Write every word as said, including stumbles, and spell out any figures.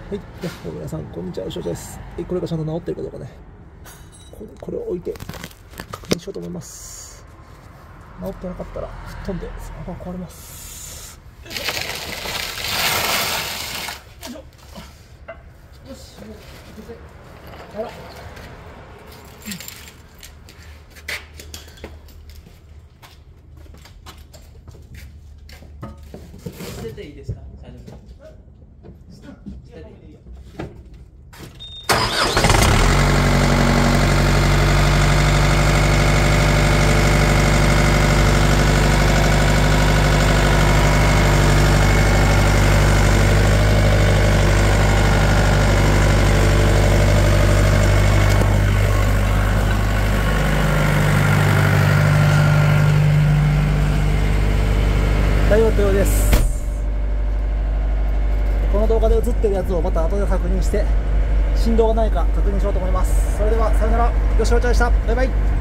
はい、では皆さんこんにちは、吉尾です。はい、これがちゃんと直ってるかどうかね、これ、これを置いて確認しようと思います。直ってなかったら吹っ飛んでスマホが壊れます。よいしょ。よし、もう行くぜ。あら。 捨てていいですか？大丈夫ですか？捨てていい。 大丈夫ようです。この動画で映ってるやつをまた後で確認して振動がないか確認しようと思います。それではさよなら、吉尾ちゃんでした。バイバイ。